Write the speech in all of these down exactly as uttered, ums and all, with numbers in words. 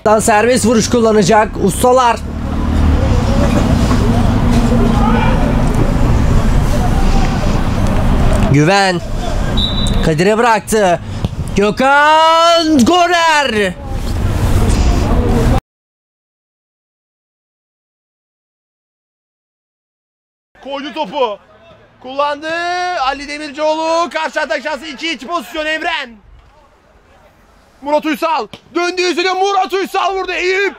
Servis vuruş kullanacak ustalar. Güven Kadir'e bıraktı. Gökhan korner. Koydu topu. Kullandı. Ali Demircioğlu. Karşı atak şansı. iki iç pozisyon Evren. Murat Uysal. Döndü yüzüne Murat Uysal vurdu. Eyüp.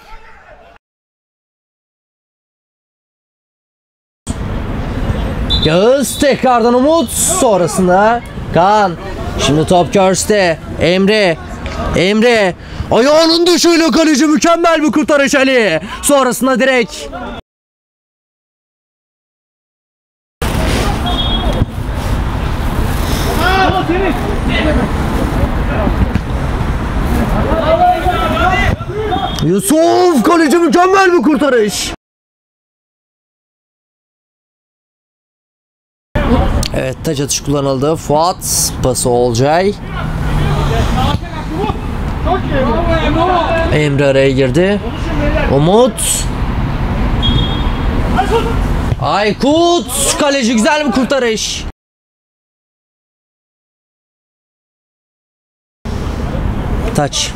Yağız tekrardan Umut. Sonrasında Kaan. Şimdi top Körste. Emre. Emre. Ayağının dışıyla kaleci mükemmel bir kurtarış Ali. Sonrasında direkt. Yusuf kaleci mükemmel bir kurtarış. Evet, taç atışı kullanıldı. Fuat pası Olcay. Emre araya girdi. Umut. Aykut kaleci güzel bir kurtarış. Taç.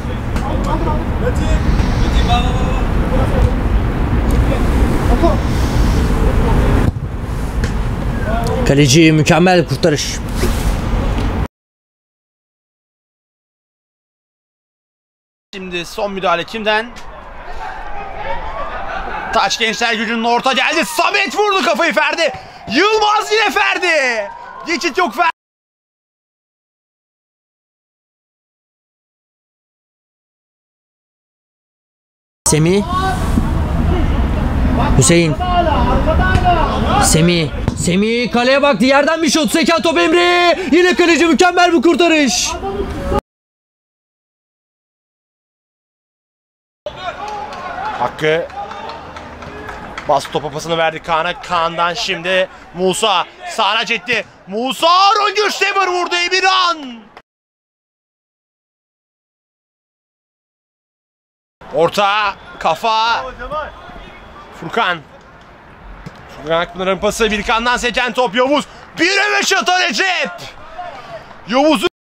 Kaleci mükemmel bir kurtarış. Şimdi son müdahale kimden? Taç Gençler Gücü'nün orta geldi. Samet vurdu kafayı Ferdi. Yılmaz yine Ferdi. Geçit yok Ferdi. Semih. Hüseyin. Semih. Semih kaleye baktı. Yerden bir şut. Seken top Emre. Yine kaleci mükemmel bir kurtarış. Hakkı. Bas topa pasını verdi Kaan'a. Kaan'dan şimdi Musa. Sağına çekti. Musa Arun Güçtemir vurdu Emirhan. Orta. Kafa. Furkan. Furkan Akpınar'ın pası. Birkan'dan seken top Yavuz. Bir eve şata Recep. Yavuz'un